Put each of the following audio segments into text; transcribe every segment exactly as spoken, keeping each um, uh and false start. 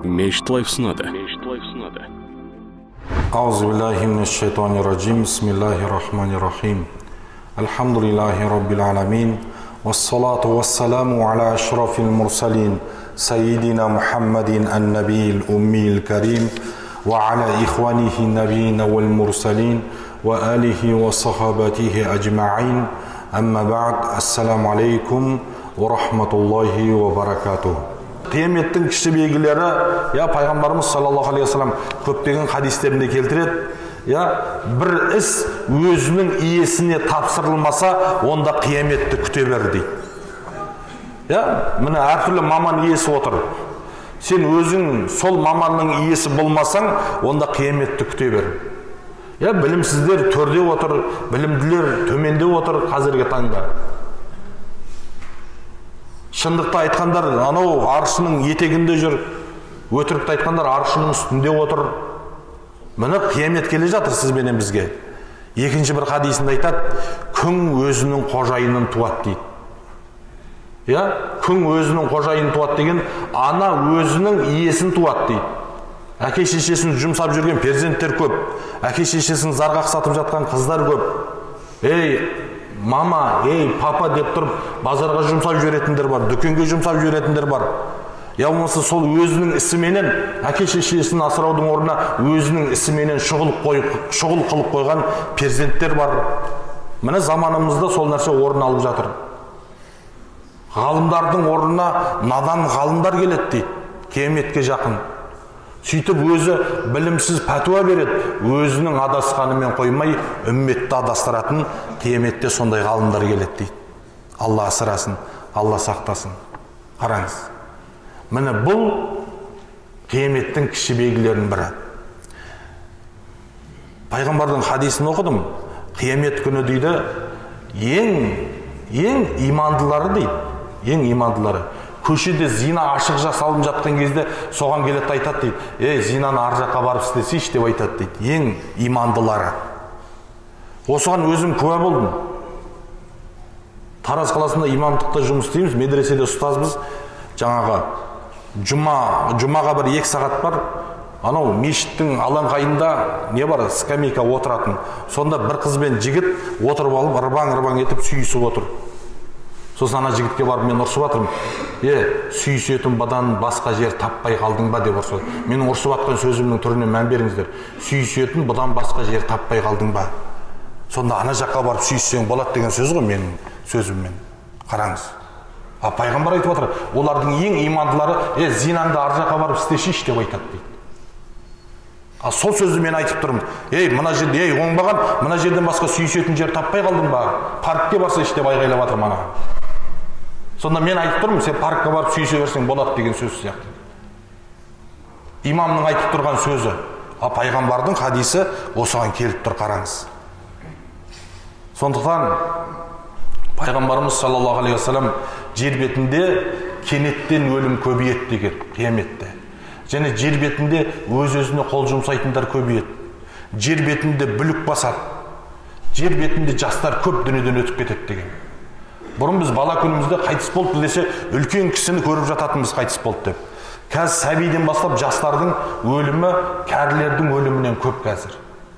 Мешіт лайф ұсынады. Аузу биллахи минаш шайтанир раджим. Бисмиллахир рахманир рахим. Алхамдулиллахи раббил аламин. Вассалату вассаламу аля ашрафил мурсалин. Сайидина Мухаммадин ан-набiyil уммил карим. Ва аля ихванихи набiyina вал мурсалин. Ва алихи ва сахабатихи аджмаин. Амма ба'д. Ассаламу алейкум ва рахматуллахи ва баракатух. Қияметтің кіші белгілері, я пайғамбарымыз саллаллаху алейхи вассалам көптеген хадистерінде келтіреді. Я бір іс өзінің иесіне тапсырылмаса, онда қияметті күте бер дейді. Я, міне әртүрлі маман иесі отыр. Сен өзің сол маманның иесі болмасаң, онда қияметті күте бер. Я, білімсіздер төрде отыр, білімділер төменде отыр қазіргі таңда. Шындықты айтқандар анау аршының етегінде жүр, өтірікті айтқандар аршының үстінде отыр. Міне қиямет келе жатыр сізбенен бізге. Екінші бір хадисінде айтады, күн өзінің қожайынын туады дейді. Я, күн өзінің қожайынын туады деген, ана өзінің иесін туады дейді. Әке шешесін жұмсап жүрген перзенттер көп, әке шешесін зарғақ сатып жатқан қыздар көп. Ей, мама, ей, папа деп тұрып, базарға жұмсап жіберетіндер бар, дүкенге жұмсап жіберетіндер бар. Я болмаса сол өзінің ісіменен, әке шешесін асыраудың орнына өзінің ісіменен шұғыл қылып қойған перзенттер бар. Міне заманымызда сол нәрсе орын алып жатыр. Ғалымдардың орнына надан ғалымдар келеді дейді, қияметке жақын. Сөйтіп өзі білімсіз пәтуа береді, өзінің адасқанымен қоймай, үмметті адастыратын қияметте сондай ғалымдар келеді дейді. Алла асырасын, Алла сақтасын. Қараңыз. Міне бұл қияметтің кіші белгілерінің бірі. Пайғамбардың хадисін оқыдым. Қиямет күні дейді, ең, ең имандылары дейді. Ең имандылары. Көшеде зина ашық жасалып жатқан кезде соған келеді айтады дейді. Ей, зинаны ар жаққа барып істесейші деп айтады дейді. Ең имандылары. Осыған өзім куә болдым. Тараз қаласында имамдықта жұмыс істейміз, медреседе ұстазбыз. Жаңағы жұма, жұмаға бір екі сағат бар. Анау мешіттің алаңқайында не бар, скамейка отыратын. Сонда бір қыз бен жігіт отырып алып, ырбаң-ырбаң етіп сүйісіп отыр. Сосын ана жігітке барып мен ұрсып жатырмын. Е, сүйісетін бадан басқа жер таппай қалдың ба деп ұрсып. Менің ұрсып жатқан сөзімнің түріне мән беріңіздер. Сүйісетін бұдан басқа жер таппай қалдың ба? Сонда ана жаққа барып сүйіссең болады деген сөз ғой менің сөзіммен. Қараңыз. А пайғамбар айтып отыр, олардың ең имандылары, е, зинаңды ар жаққа барып істешейші деп айтады дейді. А сол сөзді мен айтып тұрмын. Ей, мына жерде, ей, оңбаған, мына жерден басқа сүйісетін жер таппай қалдың ба? Паркке барсайшы деп айғайлап жатыр мана. Сонда мен айтып тұрмын, сен паркқа барып сүйісе берсең болады деген сөз сияқты. Имамның айтып тұрған сөзі, а пайғамбардың хадисі осыған келіп тұр, қараңыз. Сондықтан пайғамбарымыз саллаллаху алейхи вассалам жер бетінде кенеттен өлім көбейеді деген қияметте. Және жер бетінде өз-өзіне қол жұмсайтындар көбейеді. Жер бетінде бүлік басады. Жер бетінде жастар көп дүниеден өтіп кетеді деген. Бұрын біз бала күнімізде қайтыс болды десе, үлкен кісіні көріп жататынбыз қайтыс болды деп. Қазір сәбиден бастап жастардың өлімі, кәрілердің өлімінен көп қазір.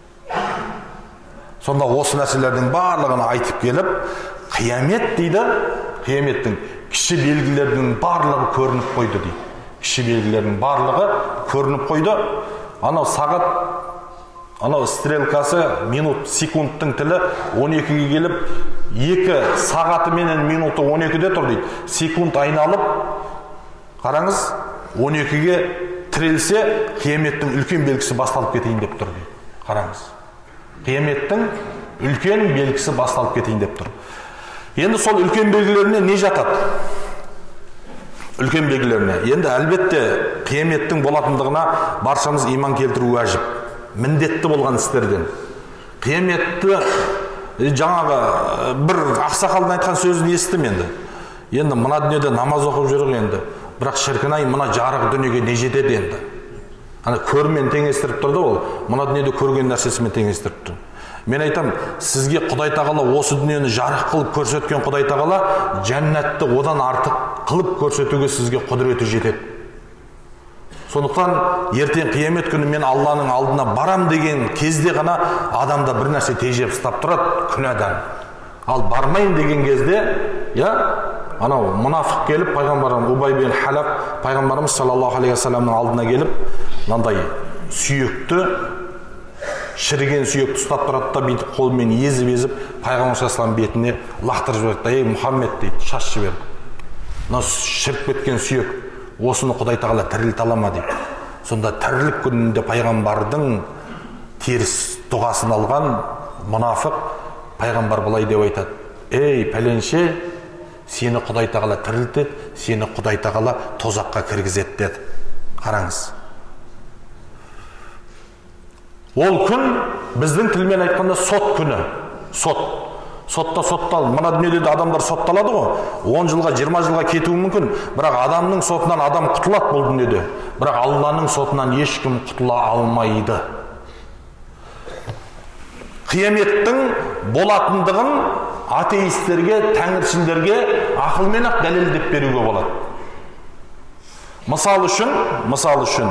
Сонда осы нәрселердің барлығын айтып келіп, қиямет дейді, қияметтің кіші белгілердің барлығы көрініп қойды дейді. Кіші белгілердің барлығы көрініп қойды. Анау сағат, анау стрелкасы минут, секундтың тілі он екіге келіп, екі сағаты менен минуты он екіде тұр дейді. Секунд айналып, қараңыз, он екіге тірелсе, қияметтің үлкен белгісі басталып кетейін деп тұр дейді. Қараңыз. Қияметтің үлкен белгісі басталып кетейін деп тұр. Енді сол үлкен белгілеріне не жатады? Үлкен белгілеріне. Енді әлбетте қияметтің болатындығына баршамыз иман келтіру уәжіп. Міндетті болған істерден. Қияметті жаңағы бір ақсақалдың айтқан сөзін естідім енді. Енді мына дүниеде намаз оқып жүрік енді. Бірақ шіркін-ай, мына жарық дүниеге не жетеді енді. Ана көрмен теңестіріп тұрды ол. Мына дүниеде көрген нәрсесімен теңестіріп тұр. Мен айтам, сізге Құдай тағала осы дүниені жарық қылып көрсеткен Құдай тағала жәннатты одан артық қылып көрсетуге сізге құдіреті жетеді. Сондықтан ертең қиямет күні мен Алланың алдына барам деген кезде ғана адамда бір нәрсе тежеп ұстап тұрады, күнәдан. Ал бармайын деген кезде, я, анау мұнафық келіп, пайғамбарымыз Убай бен Халаф, пайғамбарымыз саллаллаху алейхи вассаламның алдына келіп, мынандай сүйекті, шіріген сүйекті ұстап тұрады да, бүйтіп қолымен езіп-езіп, пайғамбар саллаллаху алейхи бетіне лақтырып жіберді. Ей Мұхаммед дейді, шаш жіберді. Мына шіріп кеткен сүйек, осыны Құдай тағала тірілте ала ма дейді. Сонда тірілік күнінде пайғамбардың теріс дұғасын алған мұнафық пайғамбар былай деп айтады: ей пәленше, сені Құдай тағала тірілтеді, сені Құдай тағала тозаққа кіргізеді деді. Қараңыз. Ол күн біздің тілмен айтқанда сот күні. Сот. Сотта соттал. Мына дүниеде адамдар сотталады ғой. он жылға, жиырма жылға кетуі мүмкін. Бірақ адамның сотынан адам құтылады бұл дүниеде. Бірақ Алланың сотынан ешкім құтыла алмайды. Қияметтің болатындығын атеистерге, тәңіршілдерге ақылмен-ақ дәлелдеп беруге болады. Мысал үшін, мысал үшін,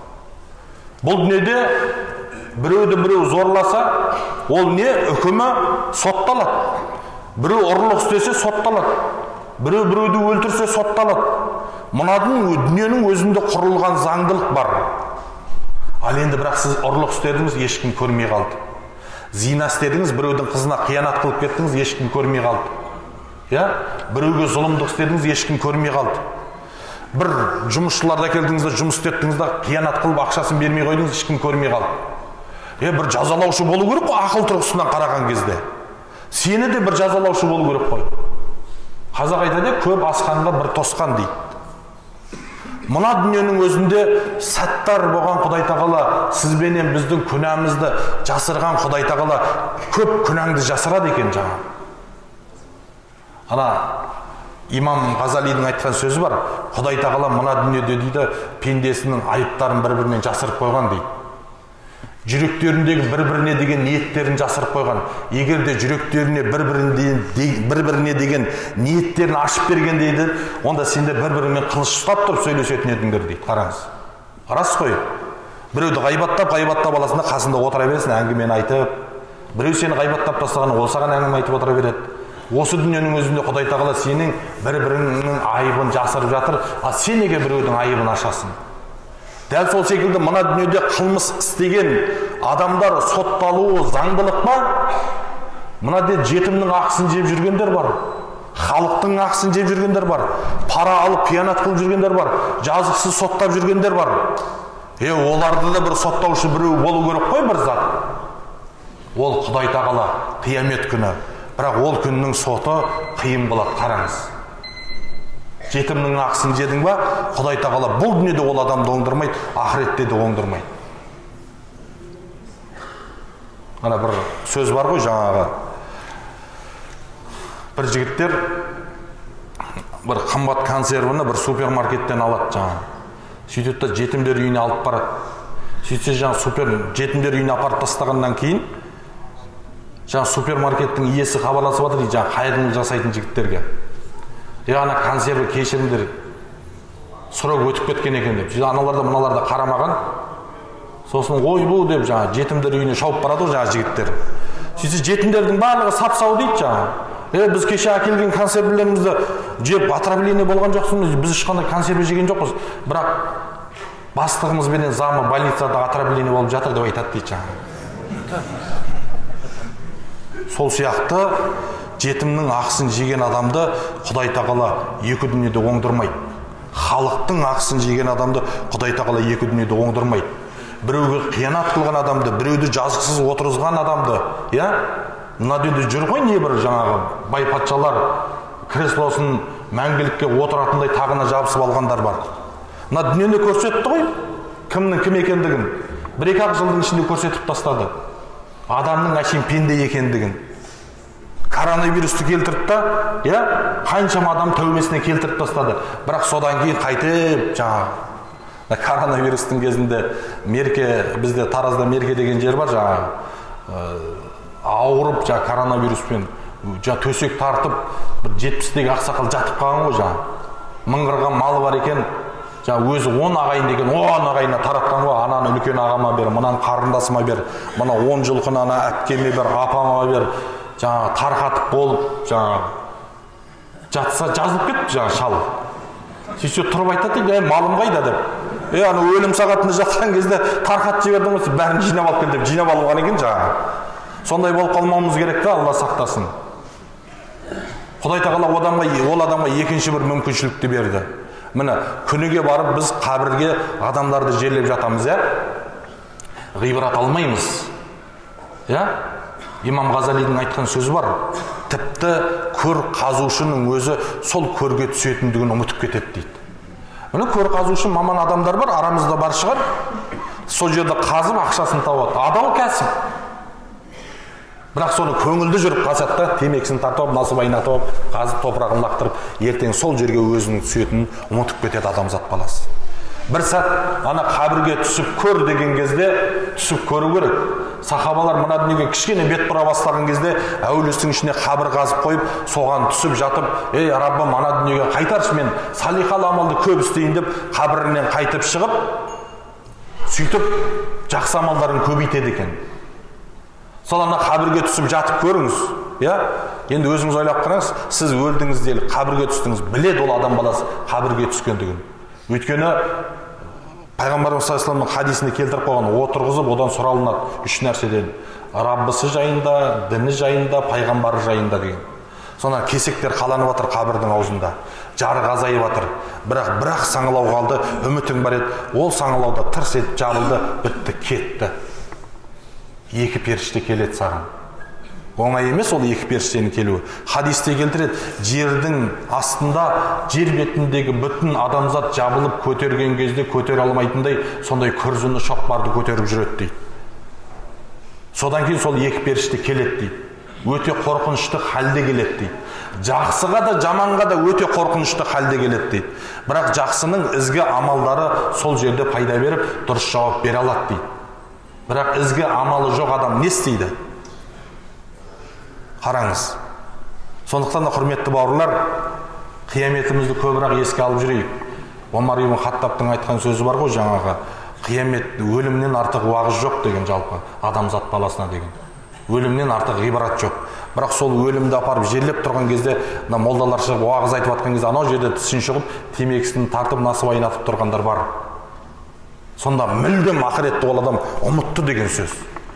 бұл дүниеде біреуді біреу зорласа, ол не? Үкімі сотталады. Біреу ұрлық істесе сотталады. Біреу біреуді өлтірсе сотталады. Мынадың дүниенің өзінде құрылған заңдылық бар. Ал енді бірақ сіз ұрлық істедіңіз, ешкім көрмей қалды. Зина істедіңіз, біреудің қызына қиянат қылып кеттіңіз, ешкім көрмей қалды. Я? Біреуге зұлымдық істедіңіз, ешкім көрмей қалды. Бір жұмысшыларды әкелдіңіз, жұмыс істеттіңіз, қиянат қылып ақшасын бермей қойдыңыз, ешкім көрмей қалды. Е, бір жазалаушы болу керек қой, ақыл тұрғысынан қараған кезде. Сені де бір жазалаушы болу керек қой. Қазақ айтады, көп асқанға бір тосқан дейді. Мына дүниенің өзінде сәттар болған Құдай тағала, сізбенен біздің күнәмізді жасырған Құдай тағала көп күнәңді жасырады екен жаңа. Ана имам Ғазалидің айтқан сөзі бар. Құдай тағала мына дүниеде дейді, пендесінің айыптарын бір-бірінен жасырып қойған дейді. Жүректеріндегі бір-біріне деген ниеттерін жасырып қойған. Егер де жүректеріне бір-біріне деген ниеттерін ашып берген дейді, онда сендер бір-бірімен қылыш ұстап тұрып сөйлесетін едіңдер дейді. Қараңыз. Рас қой. Біреуді ғайбаттап, ғайбаттап аласында қасында отыра бересің, әңгімені айтып. Біреу сені ғайбаттап тастаған, ол саған әңгіме айтып отыра береді. Осы дүниенің өзінде Құдай тағала сенің бір-біріңнің айыбын жасырып жатыр, а сен неге біреудің айыбын ашасың? Дәл сол секілді мына дүниеде қылмыс істеген адамдар сотталуы заңдылық па? Мына де жетімнің ақысын жеп жүргендер бар. Халықтың ақысын жеп жүргендер бар. Пара алып қиянат қылып жүргендер бар. Жазықсыз соттап жүргендер бар. Е, оларды да бір соттаушы біреу болу керек қой, бір зат. Ол Құдай тағала қиямет күні. Бірақ ол күннің соты қиын болады, қараңыз. Жетімнің ақысын жедің ба, Құдай тағала бұл дүниеде ол адамды оңдырмайды, ақыретте де оңдырмайды. Ана бір сөз бар ғой жаңағы. Бір жігіттер бір қымбат консервіні бір супермаркеттен алады жаңағы. Сөйтеді да жетімдер үйіне алып барады. Сөйтсе жаңағы супер жетімдер үйіне апарып тастағаннан кейін жаңағы супермаркеттің иесі хабарласып жатыр дейді, жаңағы қайырымдылық жасайтын жігіттерге. Ана консерві кешіріңдер, сұрау өтіп кеткен екен деп. Аналарда мыналарда қарамаған. Сосын ой бұл деп жаңа жетімдер үйіне шауып барады ғой жаңа жігіттер. Сөйтсе жетімдердің барлығы сап-сау дейді жаңа. Е, біз кеше әкелген консервілерімізді жеп отравление болған жоқсыз, біз ешқандай консерві жеген жоқпыз. Бірақ бастығымызбенен замы больницада отравление болып жатыр деп айтады дейді жаңа. Сол сияқты жетімнің ақысын жеген адамды Құдай тағала екі дүниеде оңдырмайды. Халықтың ақысын жеген адамды Құдай тағала екі дүниеде оңдырмайды. Біреуге қиянат қылған адамды, біреуді жазықсыз отырғызған адамды, я? Мына дүниеде жүр ғой небір жаңағы бай патшалар креслосын мәңгілікке отыратындай тағына жабысып алғандар бар. Мына дүниені көрсетті ғой, кімнің кім екендігін. Бір-екі жылдың ішінде көрсетіп тастады. Адамның әшейін пенде екендігін. Коронавирусты келтірді да, я, қаншама адам тәубесіне келтіріп тастады. Бірақ содан кейін қайтып жаңағы коронавирустың кезінде Мерке, бізде Таразда Мерке деген жер бар жаңағы, ауырып жаңағы коронавируспен жаңағы төсек тартып, бір жетпістегі ақсақал жатып қалған ғой жаңағы. Мыңғырған малы бар екен, жаңа өзі он ағайын деген он ағайына таратқан ғой, ананы үлкен ағама бер, мынаны қарындасыма бер, мына он жылқыны ана әпкеме бер, апама бер, жаңа тарқатып болып, жаңа жатса жазылып кетті жаңа шал. Сөйтсе тұрып айтады дейді, малым қайда деп. Е, ана өлім сағатында жатқан кезде тарқатып жібердім ғой, бәрін жинап алып кел деп жинап алған екен жаңа. Сондай болып қалмауымыз керек та, Алла сақтасын. Құдай тағала адамға, ол адамға екінші бір мүмкіншілікті берді. Міне, күніге барып біз қабірге адамдарды жерлеп жатамыз, иә? Ғибрат алмаймыз. Иә? Имам Ғазалидің айтқан сөзі бар. Тіпті көр қазушының өзі сол көрге түсетіндігін ұмытып кетеді дейді. Міне, көр қазушы маман адамдар бар, арамызда бар шығар. Сол жерде қазып ақшасын табады. Адал кәсіп. Бірақ соны көңілді жүріп қасады да, темекісін тартып, насыбайын атып, қазып топырағын лақтырып, ертең сол жерге өзінің түсетінін ұмытып кетеді адамзат баласы. Бір сәт ана қабірге түсіп көр деген кезде түсіп көру керек. Сахабалар мына дүниеге кішкене бет бұра бастаған кезде әулестің ішіне қабір қазып қойып, соған түсіп жатып, ей Раббым, ана дүниеге қайтаршы, мен салихалы амалды көп істейін деп қабірінен қайтып шығып, сөйтіп жақсы амалдарын көбейтеді екен. Сол ана қабірге түсіп жатып көріңіз, иә? Енді өзіңіз ойлап қараңыз, сіз өлдіңіз делік, қабірге түстіңіз, біледі ол адам баласы қабірге түскендігін. Өйткені Пайғамбарымыз саллаллаху алейхи вассаламның хадисінде келтіріп қойған, отырғызып, одан сұралынады үш нәрседен: Раббысы жайында, діні жайында, пайғамбары жайында деген. Сонда кесектер қаланып жатыр қабірдің аузында, жарық азайып жатыр. Бірақ бірақ саңылау қалды, үмітің бар еді, ол саңылауда тырс етіп жабылды, бітті, кетті. Екі періште келеді саған. Оңай емес ол екі періштенің келуі. Хадисте келтіреді, жердің астында, жер бетіндегі бүтін адамзат жабылып көтерген кезде көтере алмайтындай, сондай күрзіні шоқпарды көтеріп жүреді дейді. Содан кейін сол екі періште келеді дейді. Өте қорқынышты халде келеді дейді. Жақсыға да жаманға да өте қорқынышты халде келеді дейді. Бірақ жақсының ізгі амалдары сол жерде пайда беріп, дұрыс жауап бере алады дейді. Бірақ ізгі амалы жоқ адам не істейді? Қараңыз. Сондықтан да құрметті бауырлар, қияметімізді көбірек еске алып жүрейік. Омар ибн Хаттабтың айтқан сөзі бар ғой жаңағы, қиямет өлімнен артық уағыз жоқ деген, жалпы адамзат баласына деген. Өлімнен артық ғибрат жоқ. Бірақ сол өлімді апарып жерлеп тұрған кезде, молдалар шығып уағыз айтып жатқан кезде, анау жерде тісін шығып, темекісін тартып, насыбайын атып тұрғандар бар. Сонда мүлдем ақыретті ол адам ұмытты деген сөз.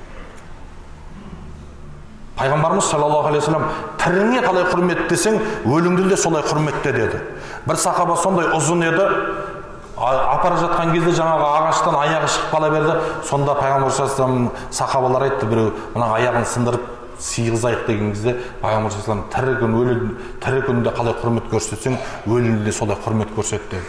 Пайғамбарымыз саллаллаху алейхи вассалам тіріңе қалай құрметтесең, өліңді де солай құрметте деді. Бір сахаба сондай ұзын еді, апара жатқан кезде жаңағы ағаштан аяғы шығып қала берді. Сонда Пайғамбар саллаллаху алейхи вассалам сахабалар айтты, біреу мына аяғын сындырып сыйғызайық деген кезде, Пайғамбар саллаллаху алейхи вассалам тірі күн өлі тірі күнде қалай құрмет көрсетсең, өліңде де солай құрмет көрсет деді.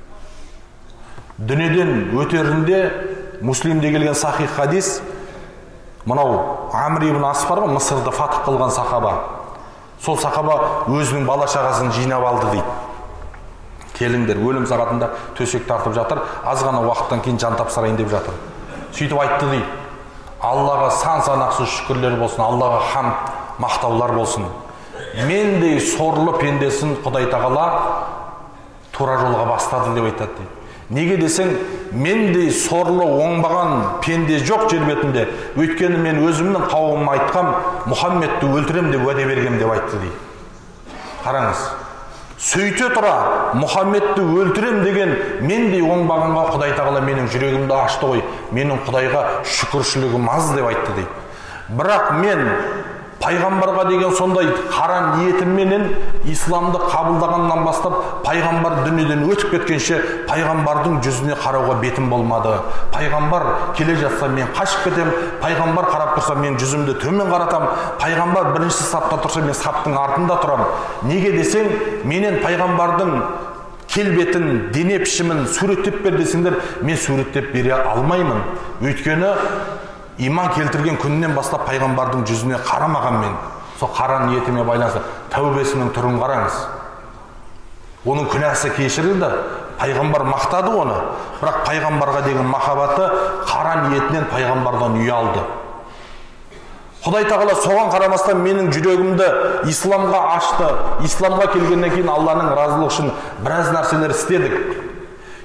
Дүниеден өтерінде Муслимде келген сахих хадис, мынау Амр ибн Ас бар ғой, Мысырды фатх қылған сахаба. Сол сахаба өзінің бала шағасын жинап алды дейді. Келіңдер, өлім сағатында төсек тартып жатыр, аз ғана уақыттан кейін жан тапсырайын деп жатыр. Сөйтіп айтты дейді: Аллаға сан санақсыз шүкірлер болсын, Аллаға хамд, мақтаулар болсын. Мендей сорлы пендесін Құдай тағала тура жолға бастады деп айтады дейді. Неге десең, мендей сорлы оңбаған пенде жоқ жер бетінде. Өйткені мен өзімнің қауымыма айтқам, Мұхаммедті өлтірем деп уәде бергем деп айтты дейді. Қараңыз. Сөйте тұра, Мұхаммедті өлтірем деген мендей оңбағанға Құдай тағала менің жүрегімді ашты ғой. Менің Құдайға шүкіршілігім аз деп айтты дейді. Бірақ мен пайғамбарға деген сондай қара ниетімменен исламды қабылдағаннан бастап, пайғамбар дүниеден өтіп кеткенше пайғамбардың жүзіне қарауға бетім болмады. Пайғамбар келе жатса мен қашып кетем, пайғамбар қарап тұрса мен жүзімді төмен қаратам, пайғамбар бірінші сапта тұрса мен саптың артында тұрам. Неге десең, менен пайғамбардың келбетін, дене пішімін суреттеп бер десеңдер, мен суреттеп бере алмаймын. Өйткені иман келтірген күннен бастап пайғамбардың жүзіне қарамаған мен. Сол қара ниетіме байланысты тәубесінің түрін қараңыз. Оның күнәсі кешірілді, пайғамбар мақтады оны. Бірақ пайғамбарға деген махаббаты қара ниетінен пайғамбардан ұялды. Құдай тағала соған қарамастан менің жүрегімді исламға ашты. Исламға келгеннен кейін Алланың разылығы үшін біраз нәрселер істедік.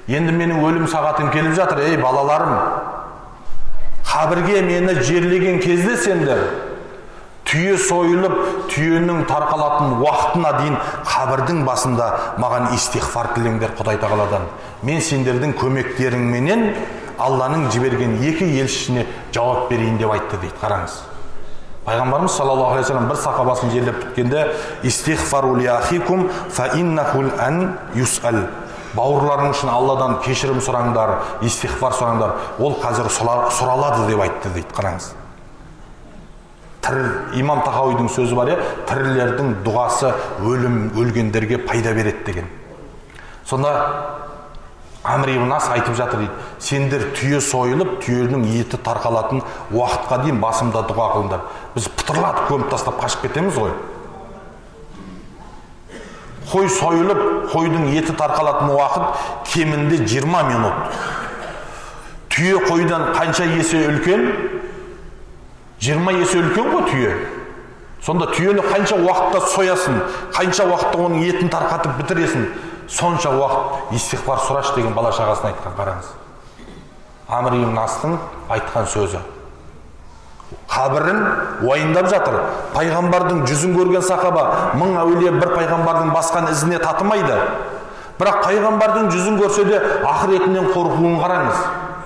Енді менің өлім сағатым келіп жатыр. Ей балаларым, қабірге мені жерлеген кезде сендер түйе сойылып, түйенің тарқалатын уақытына дейін қабірдің басында маған истихфар тілеңдер Құдай Тағаладан. Мен сендердің көмектеріңменен Алланың жіберген екі елшісіне жауап берейін деп айтты дейді. Қараңыз. Пайғамбарымыз саллаллаху алейхи ва саллям бір сахабасын жерлеп біткенде истихфару ли ахикум фа иннахул ан юсал. Бауырларың үшін Алладан кешірім сұраңдар, истихфар сұраңдар. Ол қазір сұралады деп айтты дейді. Қараңыз. Имам Тахауидің сөзі бар, тірілердің дұғасы өлім өлгендерге пайда береді деген. Сонда Амр ибн Ас айтып жатыр дейді, сендер түйе сойылып, түйенің еті тарқалатын уақытқа дейін басымда дұға қылыңдар. Біз пытырлатып көміп тастап қашып кетеміз ғой. Қой сойылып, қойдың еті тарқалатын уақыт кемінде жиырма минут. Түйе қойдан қанша есе үлкен? жиырма есе үлкен ғой түйе. Сонда түйені қанша уақытта соясың, қанша уақытта оның етін тарқатып бітіресің, сонша уақыт истихфар сұраш деген бала шағасына айтқан. Қараңыз. Амр ибн Астың айтқан сөзі. Қабірін уайымдап жатыр. Пайғамбардың жүзін көрген сахаба мың әулие бір пайғамбардың басқан ізіне татымайды. Бірақ пайғамбардың жүзін көрсе де ақыретінен қорқуын қараңыз.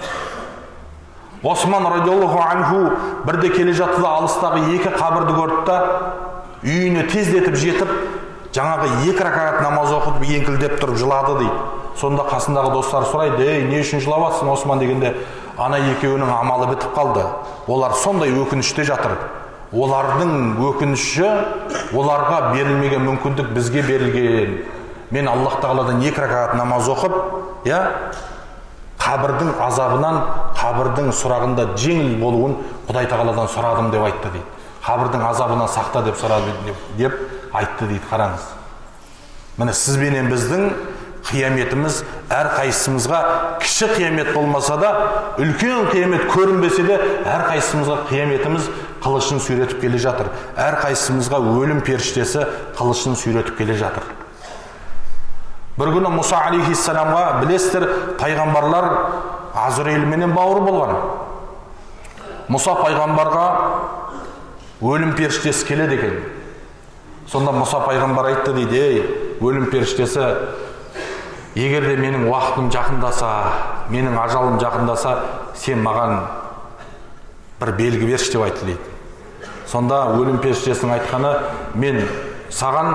Осман радиаллаху анху бірде келе жатты да алыстағы екі қабірді көрді да үйіне тездетіп жетіп, жаңағы екі ракағат намаз оқып еңкілдеп тұрып жылады дейді. Сонда қасындағы достары сұрайды, ей, не үшін жылап жатсың Осман дегенде, ана екеуінің амалы бітіп қалды. Олар сондай өкініште жатыр. Олардың өкініші, оларға берілмеген мүмкіндік бізге берілген. Мен Аллах Тағаладан екі ракағат намаз оқып, я қабірдің азабынан, қабірдің сұрағында жеңіл болуын Құдай Тағаладан сұрадым деп айтты дейді. Қабірдің азабынан сақта деп сұрады деп айтты дейді. Қараңыз. Міне сіз бенен біздің қияметіміз әр қайсымызға кіші қиямет болмаса да, үлкен қиямет көрінбесе де, әр қайсымызға қияметіміз қылышын сүйретіп келе жатыр. Әр қайсымызға өлім періштесі қылышын сүйретіп келе жатыр. Бір күні Мұса алейхиссаламға, білесіздер, пайғамбарлар Азраилменен бауыр болған. Мұса пайғамбарға өлім періштесі келеді екен. Сонда Мұса пайғамбар айтты дейді, ей, өлім періштесі, егер де менің уақытым жақындаса, менің ажалым жақындаса, сен маған бір белгі берші деп айтты дейді. Сонда өлім періштесінің айтқаны, мен саған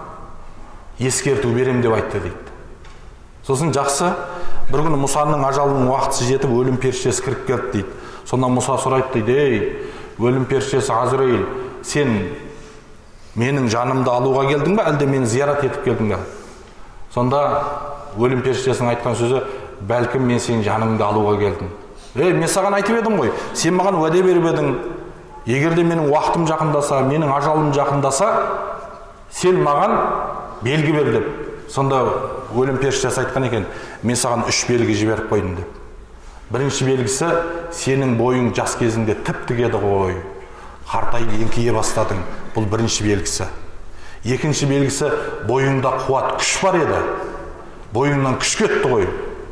ескерту берем деп айтты дейді. Сосын жақсы, бір күні Мұсаның ажалының уақытысы жетіп, өлім періштесі кіріп келді дейді. Сонда Мұса сұрайды дейді, ей, өлім періштесі Азраил, сен менің жанымды алуға келдің бе, әлде мені зиярат етіп келдің бе? Сонда өлім періштесінің айтқан сөзі, бәлкім мен сенің жаныңды алуға келдім. Ей, мен саған айтып едім ғой, сен маған уәде беріп едің, егер де менің уақытым жақындаса, менің ажалым жақындаса, сен маған белгі бер деп. Сонда өлім періштесі айтқан екен, мен саған үш белгі жіберіп қойдым деп. Бірінші белгісі, сенің бойың жас кезіңде тіп-тік еді ғой, қартайып еңкейе бастадың. Бұл бірінші белгісі. Екінші белгісі, бойыңда қуат, күш бар еді. Бойыңнан күш кетті ғой.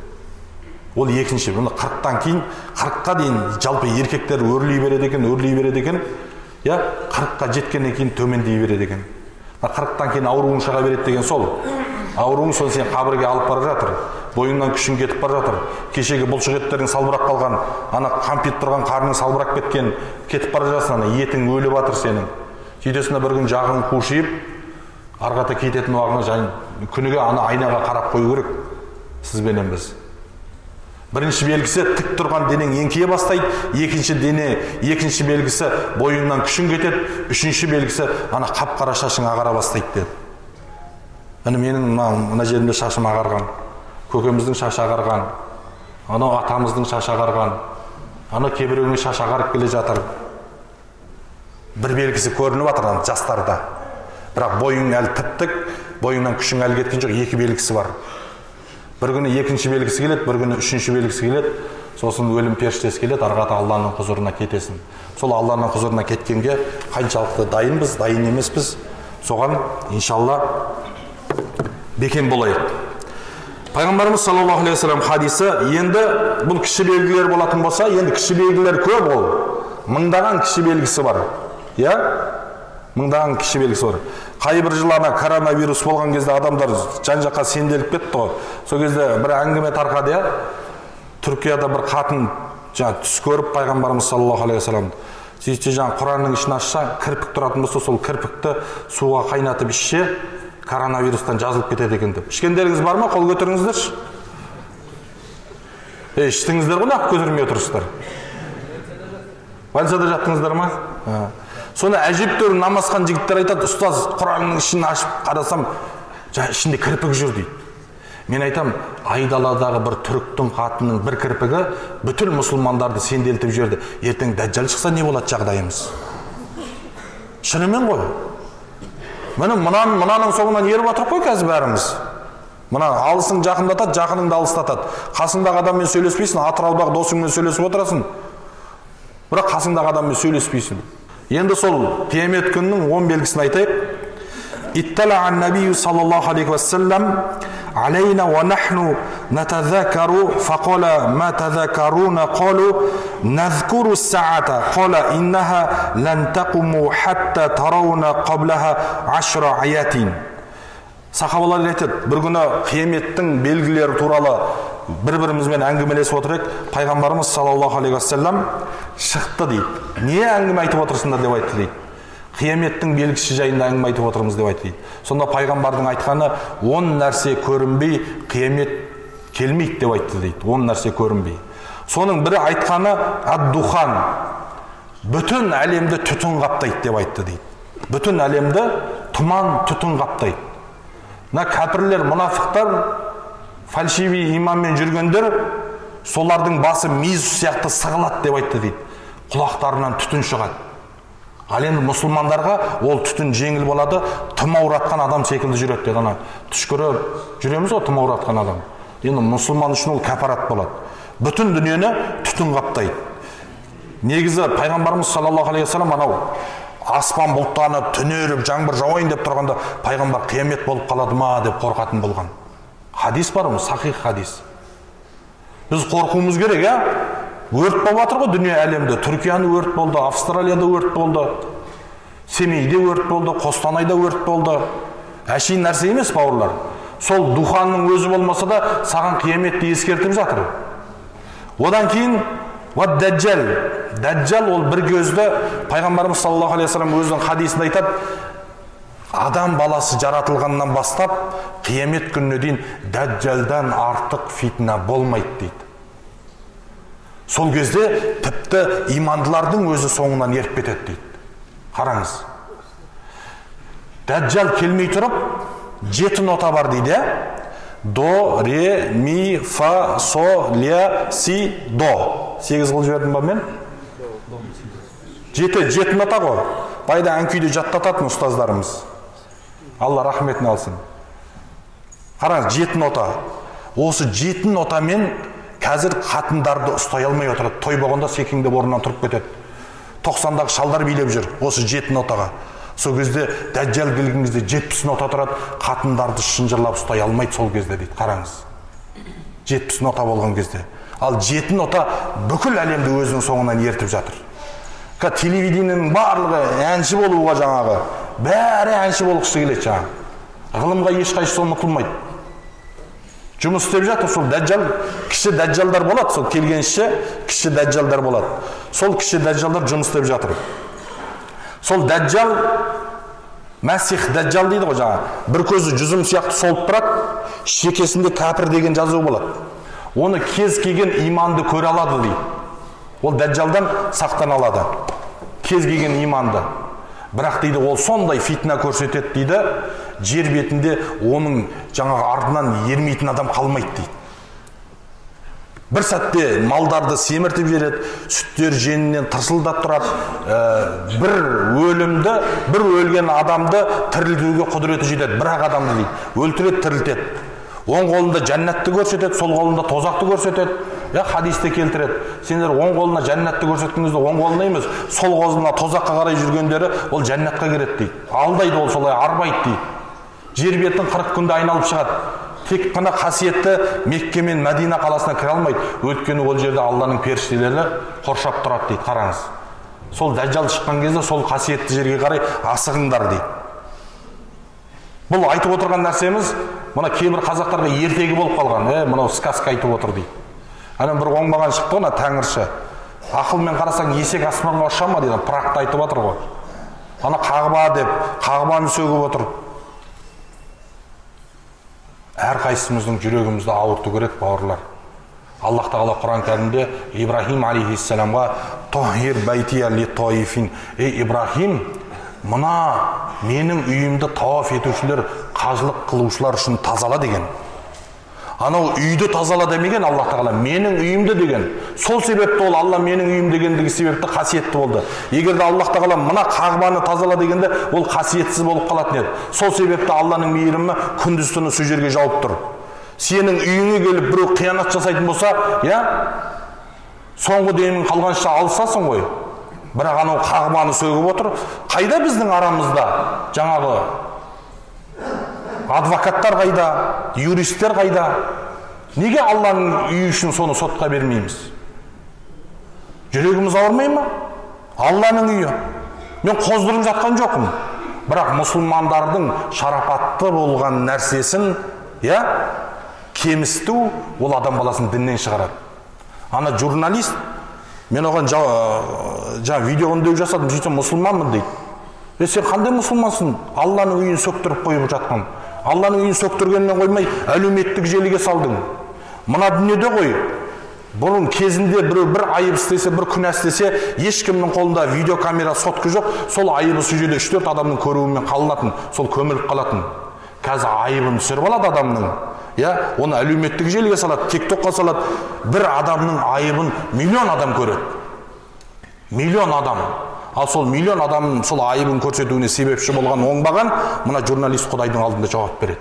Ол екінші. Бұны қырықтан кейін, қырыққа дейін жалпы еркектер өрлей береді екен, өрлей береді екен. Я, қырыққа жеткеннен кейін төмендей береді екен. қырықтан кейін ауруың шыға береді деген сол. Ауруың соны сен қабірге алып бара жатыр. Бойыңнан күшің кетіп бара жатыр. Кешегі бұлшық еттерің салбырап қалған, ана қампит тұрған қарның салбырап кеткен, кетіп бара жатсың, ана етің өліп жатыр сенің. Сөйтесің бір күн жағың қушиып, арғата кететін уақытында және күніге ана айнаға қарап қою керек. Сізбенен біз. Бірінші белгісі тік тұрған денең еңкейе бастайды, екінші дене, екінші белгісі бойыңнан күшің кетеді, үшінші белгісі ана қап-қара шашың ағара бастайды деді. Міне менің мына жерімде шашым ағарған, көкеміздің шашы ағарған, ана атамыздың шашы ағарған, ана кейбіреуінің шашы ағарып келе жатыр. Бір белгісі көрініп жатыр жастарда. Бірақ бойың әлі тіп-тік, бойыңнан күшің әлі кеткен жоқ, екі белгісі бар. Бір күні екінші белгісі келеді, бір күні үшінші белгісі келеді, сосын өлім періштесі келеді, арғата Алланың құзырына кетесің. Сол Алланың құзырына кеткенге қаншалықты дайынбыз, дайын емеспіз, соған иншалла бекем болайық. Пайғамбарымыз саллаллаху алейхи вассалам хадисі, енді бұл кіші белгілер болатын болса, енді кіші белгілер көп ол. Мыңдаған кіші белгісі бар. Я? Мыңдаған кіші белгісі бар. Қай бір жылана коронавирус болған кезде адамдар жан-жаққа сенделіп кетті ғой. Сол кезде бір әңгіме тарқады, я? Түркияда бір қатын жаңа түс көріп пайғамбарымыз саллаллаху алейхи вассалам сөйтсе жаңа Құранның ішін ашса, кірпік тұратын болса, сол кірпікті суға қайнатып ішсе, коронавирустан жазылып кетеді екен деп. Ішкендеріңіз бар ма? Қол көтеріңіздерші. Е, іштіңіздер ғой, нақ көтермей отырсыздар. Больницада жаттыңыздар ма? Соны әжептәуір намазхан жігіттер айтады, ұстаз, Құранның ішін ашып қарасам, ішінде кірпік жүр дейді. Мен айтам, айдаладағы бір түріктің қатының бір кірпігі бүткіл мұсылмандарды сенделтіп жіберді. Ертең дәджал шықса не болады жағдайымыз? Шынымен ғой. Міне мынаның мынаның соңынан еріп отырып қой қазір бәріміз. Мына алысың жақындатады, жақыныңды алыстатады. Қасыңдағы адаммен сөйлеспейсің, Атыраудағы досыңмен сөйлесіп отырасың. Бірақ қасыңдағы адаммен сөйлеспейсің. Енді сол қиямет күнінің он белгісін айтайық. Иттала ан-набию саллаллаху алейхи вассалам علينا ونحن نتذاكر فقال ما تذاكرون قالوا نذكر الساعة قال إنها لن تقوم حتى ترون قبلها عشر آيات. Сахабалар айтады, бір күні қияметтің белгілері туралы бір-бірімізбен әңгімелесіп отырайық. Пайғамбарымыз саллаллаху алейхи вассалам шықты дейді. Не әңгіме айтып отырсыңдар деп айтты дейді. Қияметтің белгісі жайында әңгіме айтып отырмыз деп айтты дейді. Сонда пайғамбардың айтқаны он нәрсе көрінбей қиямет келмейді деп айтты дейді. он нәрсе көрінбей. Соның бірі айтқаны ад-духан. Бүтін әлемді түтін қаптайды деп айтты дейді. Бүтін әлемді тұман түтін қаптайды. Мына кәпірлер, мұнафықтар, фальшиви иманмен жүргендер, солардың басы мүйіз сияқты сығылады деп айтты дейді. Құлақтарынан түтін шығады. Ал енді мұсылмандарға ол түтін жеңіл болады, тымауратқан адам секілді жүреді деді. Ана түш көріп жүреміз ғой, тымауратқан адам. Енді мұсылман үшін ол кәпарат болады. Бүтін дүниені түтін қаптайды. Негізі пайғамбарымыз саллаллаху алейхи вассалам анау аспан бұлттанып, түнеріп, жаңбыр жауайын деп тұрғанда пайғамбар қиямет болып қалады ма деп қорқатын болған. Хадис бар ғой, сахих хадис. Біз қорқуымыз керек, я? Өрт болып жатыр ғой дүние әлемде. Түркияны өрт болды, Австралияда өрт болды, Семейде өрт болды, Қостанайда өрт болды. Әшейін нәрсе емес, бауырлар. Сол духанның өзі болмаса да саған қияметті ескертіп жатыр. Одан кейін Дәджал. Дәджал ол бір көзді, пайғамбарымыз саллаллаху алейхи вассалам өзінің хадисінде айтады, адам баласы жаратылғаннан бастап қиямет күніне дейін Дәджалдан артық фитна болмайды дейді. Сол кезде тіпті имандылардың өзі соңынан еріп кетеді дейді. Қараңыз. Дәджал келмей тұрып, жеті нота бар дейді. До, ре, ми, фа, со, ля, си, до. Сегіз қыл жібердім ба мен? Жеті, жеті нота ғой. Байда әнкүйді жаттататын ұстаздарымыз. Алла рахметін алсын. Қараңыз, жеті нота. Осы жеті нотамен қазір қатындарды ұстай алмай отырады. Той болғанда секеңдеп орнынан тұрып кетеді. тоқсандағы шалдар билеп жүр осы жеті нотаға. Сол кезде Дәджал келген кезде жетпіс нота тұрады, қатындарды шынжырлап ұстай алмайды сол кезде дейді. Қараңыз. жетпіс нота болған кезде. Ал жеті нота бүкіл әлемді өзінің соңынан ертіп жатыр. Телевидениенің барлығы әнші болуға жаңағы, бәрі әнші болғысы келеді жаңағы. Ғылымға ешқайсысы ұмытылмайды. Жұмыс істеп жатыр, сол Дәджал, кіші Дәджалдар болады, сол келгенше кіші Дәджалдар болады. Сол кіші Дәджалдар жұмыс істеп жатыр. Сол Дәджал, Мәсих Дәджал дейді ғой жаңа. Бір көзі жүзім сияқты солып тұрады, шекесінде кәпір деген жазу болады. Оны кез келген иманды көре алады дейді. Ол Дәджалдан сақтан алады. Кез келген иманды. Бірақ дейді, ол сондай фитна көрсетеді дейді, жер бетінде оның жаңағы артынан ермейтін адам қалмайды дейді. Бір сәтте малдарды семіртіп жібереді, сүттер жеңінен тырсылдап тұрады, бір өлімді, бір өлген адамды тірілтуге құдіреті жетеді, бірақ адамды дейді, өлтіреді, тірілтеді. Оң қолында жәннатты көрсетеді, сол қолында тозақты көрсетеді. Я хадисте келтіреді. Сендер оң қолына жәннатты көрсеткеніңізде оң қолына емес, сол қолына тозаққа қарай жүргендері ол жәннатқа кіреді дейді. Алдайды ол солай, арбайды дейді. Жер бетін қырық күнде айналып шығады. тек қана қасиетті Мекке мен Мәдина қаласына кіре алмайды. Өйткені ол жерде Алланың періштелері қоршап тұрады дейді. Қараңыз. Сол дәжжал шыққан кезде сол қасиетті жерге қарай асығыңдар дейді. Бұл айтып отырған нәрсеміз, мына кейбір қазақтарға ертегі болып қалған. Е, мынау сказка айтып отыр дейді. Ана бір оңбаған шықты ғана тәңірші. Ақылмен қарасаң есек аспанға ұша ма дейді. Пырақта айтып отыр ғой. Ана Қағба деп, Қағбаны сөгіп отыр. Әрқайсымыздың жүрегімізді ауырту керек, бауырлар. Аллах Тағала Құран кәрімде Ибрахим алейхиссаламға «Тохир байтия ли тоифин». Ей Ибрахим, мына менің үйімді тауаф етушілер, қажылық қылушылар үшін тазала деген. Анау үйді тазала демеген Аллах Тағала, менің үйімді деген. Сол себепті ол Алла менің үйім дегендігі себепті қасиетті болды. Егерде Аллах Тағала мына Қағбаны тазала дегенде, ол қасиетсіз болып қалатын еді. Сол себепті Алланың мейірімі күндіз түні сол жерге жауып тұр. Сенің үйіңе келіп біреу қиянат жасайтын болса, я соңғы демін қалғанша алысасың ғой. Бірақ анау Қағбаны сөгіп отыр. Қайда біздің арамызда жаңағы адвокаттар қайда, юристтер қайда? Неге Алланың үйі үшін соны сотқа бермейміз? Жүрегіміз ауырмай ма? Алланың үйі. Мен қоздырып жатқан жоқпын. Бірақ мұсылмандардың шарапатты болған нәрсесін, я, кемісту, ол адам баласын діннен шығарады. Ана журналист, мен оған жаңа видео өндеу жасадым, сөйтсем мұсылманмын дейді. Е, сен қандай мұсылмансың? Алланың үйін сөктіріп қойып жатқан. Алланың үйін сөктіргеннен қоймай, әлеуметтік желіге салдың. Мына дүниеде ғой, бұрын кезінде біреу бір айып істесе, бір күнә істесе, ешкімнің қолында видеокамера, сотқы жоқ, сол айыбы сол жерде үш төрт адамның көруімен қалынатын, сол көміліп қалатын. Қазір айыбын түсіріп алады адамның. Я, оны әлеуметтік желіге салады, тиктокқа салады. Бір адамның айыбын миллион адам көреді. Миллион адам. Ал сол миллион адамның сол айыбын көрсетуіне себепші болған оңбаған, мына журналист Құдайдың алдында жауап береді.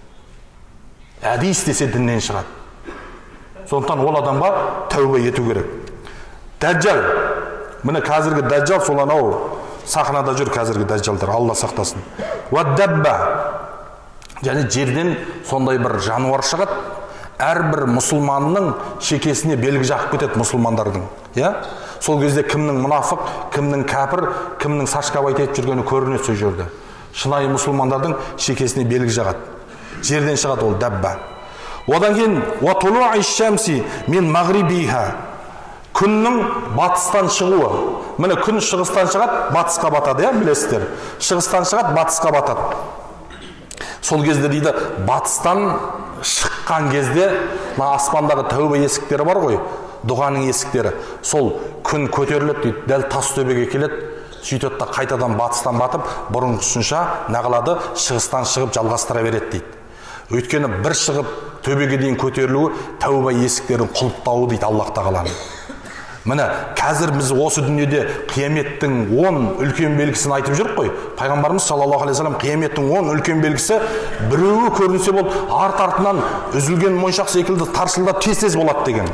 Әдейі істесе діннен шығады. Сондықтан ол адамға тәубе ету керек. Дәжжал. Міне қазіргі дәжжал сол анау сахнада жүр қазіргі дәжжалдар. Алла сақтасын. Уаддабба. Және жерден сондай бір жануар шығады. Әрбір мұсылманның шекесіне белгі жақып кетеді мұсылмандардың. Я? Сол кезде кімнің мұнафық, кімнің кәпір, кімнің сашкабайт етіп жүргені көрінеді сол жерде. Шынайы мұсылмандардың шекесіне белгі жағады. Жерден шығады ол дәбба. Одан кейін уатулуи шамси мин мағрибиха. Күннің батыстан шығуы. Міне күн шығыстан шығады, батысқа батады, я, білесіздер. Шығыстан шығады, батысқа батады. Сол кезде дейді, батыстан шыққан кезде, мына аспандағы тәубе есіктері бар ғой, дұғаның есіктері. Сол күн көтеріледі дейді, дәл тас төбеге келеді, сөйтеді да қайтадан батыстан батып, бұрынғысынша нағылады, шығыстан шығып жалғастыра береді дейді. Өйткені бір шығып төбеге дейін көтерілуі тәуба есіктерін құлыптауы дейді Аллах Тағаланың. Міне, қазір біз осы дүниеде қияметтің он үлкен белгісін айтып жүрік қой. Пайғамбарымыз саллаллаху алейхи вассалам қияметтің он үлкен белгісі біреуі көрінсе болды, арт-артынан үзілген моншақ секілді тарсылдап тез-тез болады деген.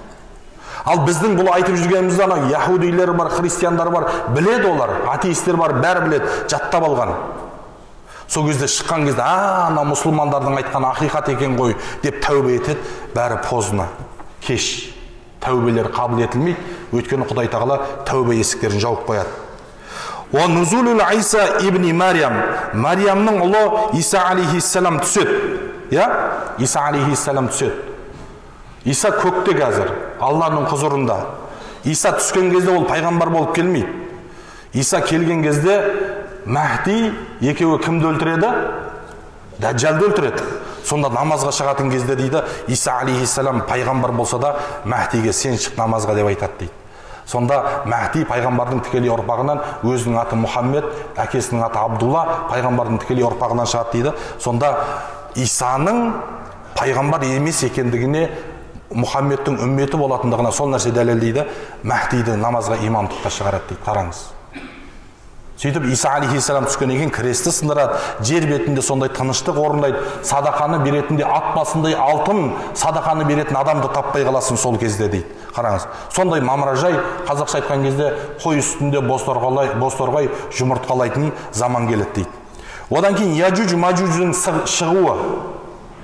Ал біздің бұл айтып жүргенімізді ана яһудилер бар, христиандар бар, біледі олар, атеистер бар, бәрі біледі, жаттап алған. Сол кезде шыққан кезде, а, ана мұсылмандардың айтқан ақиқат екен ғой деп тәубе етеді, бәрі позна, кеш. Тәубелер қабыл етілмейді, өйткені Құдай Тағала тәубе есіктерін жауып қояды. Ва нузулул Иса ибн Мариям, Мариямның ұлы Иса алейхиссалам түседі. Я? Иса алейхиссалам түседі. Иса көкте қазір, Алланың құзырында. Иса түскен кезде ол пайғамбар болып келмейді. Иса келген кезде Мәхди екеуі кімді өлтіреді? Дәжжалды өлтіреді. Сонда намазға шығатын кезде дейді, Иса алейхиссалам пайғамбар болса да, Мәхдиге сен шық намазға деп айтады дейді. Сонда Мәхди пайғамбардың тікелей ұрпағынан, өзінің аты Мұхаммед, әкесінің аты Абдулла, пайғамбардың тікелей ұрпағынан шығады дейді. Сонда Исаның пайғамбар емес екендігіне, Мұхаммедтің үмметі болатындығына сол нәрсе дәлелдейді, Мәхдиді намазға имамдыққа шығарады дейді. Қараңыз. Сөйтіп Иса алейхиссалам түскеннен кейін кресті сындырады, жер бетінде сондай тыныштық орындайды, садақаны беретінде ат басындай алтын садақаны беретін адамды таппай қаласың сол кезде дейді. Қараңыз, сондай мамыражай, қазақша айтқан кезде қой үстінде бозторғай, бозторғай жұмыртқалайтын заман келеді дейді. Одан кейін Яжуж Мажуждың шығуы.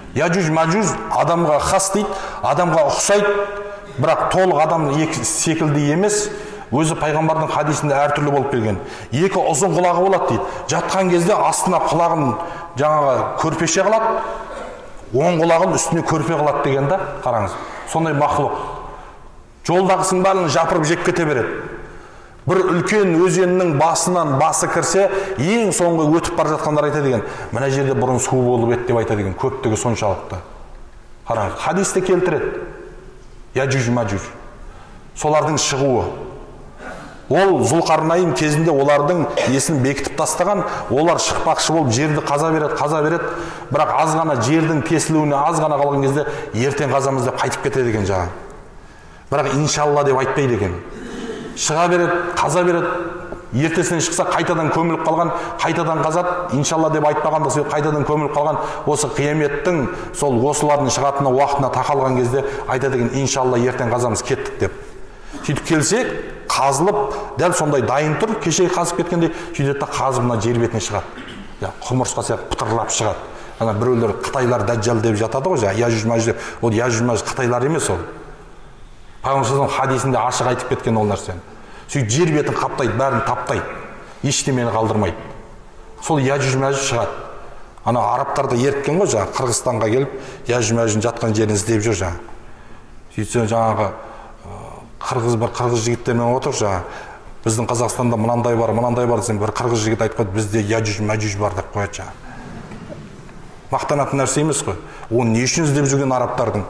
Яжуж Мажуж адамға хас дейді, адамға ұқсайды, бірақ толық адам секілді емес. Өзі пайғамбардың хадисінде әртүрлі болып келген. Екі ұзын құлағы болады дейді. Жатқан кезде астына құлағын жаңағы көрпеше қылады, оң құлағын үстіне көрпе қылады деген да, қараңыз. Сондай мақлұқ. Жолдағысын бәрін жапырып жеп кете береді. Бір үлкен өзеннің басынан басы кірсе, ең соңғы өтіп бара жатқандар айтады деген. Мына жерде бұрын су болып еді деп айтады деген. Көптігі соншалықты. Қараңыз, хадисте келтіреді. Яжуж Мажуж. Солардың шығуы. Ол Зұлқарнайын кезінде олардың есін бекітіп тастаған, олар шықпақшы болып жерді қаза береді, қаза береді, бірақ аз ғана жердің тесілуіне аз ғана қалған кезде ертең қазамыз деп қайтып кетеді екен жаңа. Бірақ иншалла деп айтпайды екен. Шыға береді, қаза береді, ертесінен шықса қайтадан көміліп қалған, қайтадан қазады, иншалла деп айтпағанда себеп қайтадан көміліп қалған, осы қияметтің сол осылардың шығатыны уақытына тақалған кезде айтады екен, иншалла ертең қазамыз кеттік деп. Сөйтіп келсе, қазылып, дәл сондай дайын тұр, кеше қазып кеткенде, сөйтеді да қазып мына жер бетіне шығады. Құмырсқа сияқты пытырлап шығады. Ана біреулер Қытайлар дәджал деп жатады ғой, Яжуж Мажуж деп. Ол Яжуж Мажуж Қытайлар емес ол. Пайғамбар хадисінде ашық айтып кеткен ол нәрсені. Сөйтіп жер бетін қаптайды, бәрін таптайды. Ештемені қалдырмайды. Сол Яжуж Мажуж шығады. Ана арабтарды ерткен ғой, жаңа Қырғызстанға келіп, Яжуж Мажуждың жатқан жерін іздеп жүр жаңа. Сөйтсе жаңағы қырғыз бір қырғыз жігіттермен отыр жаңа. Біздің Қазақстанда мынандай бар, мынандай бар десем, бір қырғыз жігіт айтып қойды, бізде Яжуж Мажуж бар деп қояды жаңа. Мақтанатын нәрсе емес қой. Оны не үшін іздеп жүрген арабтардың?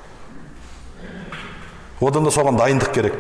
Одан да соған дайындық керек.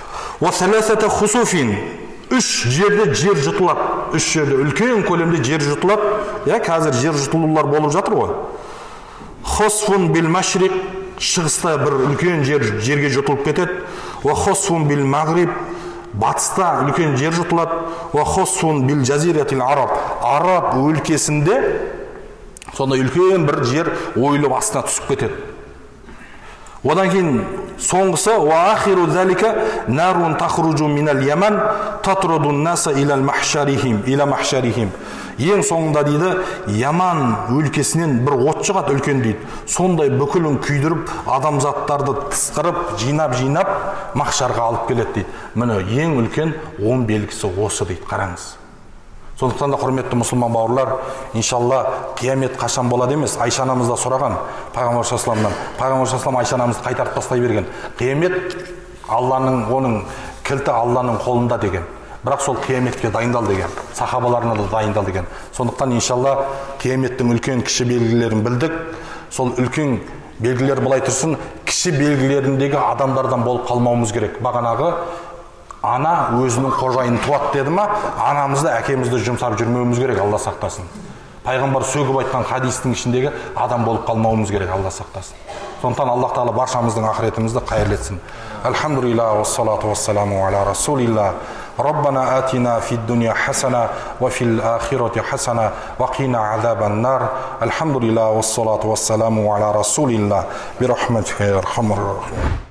Үш жерде жер жұтылады. Үш жерде үлкен көлемде жер жұтылады. Я, қазір жер жұтылулар болып жатыр ғой. Хосфун бил машриқ, шығыста бір үлкен жер жерге жұтылып кетеді. Ва хосфун бил магриб, батыста үлкен жер жұтылады. Ва хосфун бил жазиратил араб, араб өлкесінде сондай үлкен бір жер ойылып астына түсіп кетеді. Одан кейін соңғысы ва ахиру залика нарун тахруджу минал яман татруду наса илал махшарихим ила махшарихим. Ең соңында дейді, Яман өлкесінен бір от шығады үлкен дейді. Сондай бүкілін күйдіріп, адамзаттарды тысқырып, жинап-жинап махшарға алып келеді дейді. Міне ең үлкен он белгісі осы дейді, қараңыз. Сондықтан да құрметті мұсылман бауырлар, иншалла қиямет қашан болады емес, Айша анамызда сұраған Пайғамбар саллаллаху Пайғамбар саллаллаху Айша анамызды қайтарып тастай берген. Қиямет Алланың, оның кілті Алланың қолында деген. Бірақ сол қияметке дайындал деген, сахабаларына да дайындал деген. Сондықтан иншалла қияметтің үлкен кіші белгілерін білдік. Сол үлкен белгілер былай тұрсын, кіші белгілеріндегі адамдардан болып қалмауымыз керек. Бағанағы ана өзінің қожайынын туады деді ма, анамызды, әкемізді жұмсап жүрмеуіміз керек, Алла сақтасын. Пайғамбар сөгіп айтқан хадистің ішіндегі адам болып қалмауымыз керек, Алла сақтасын. Сондықтан Аллах Тағала баршамыздың ақыретімізді қайырлетсін. Алхамдулилlah, вассалату вассаламу аля расулилlah. ربنا آتنا في الدنيا حسنة وفي الآخرة حسنة وقنا عذاب النار. الحمد لله والصلاة والسلام على رسول الله برحمتك يا أرحم الراحمين.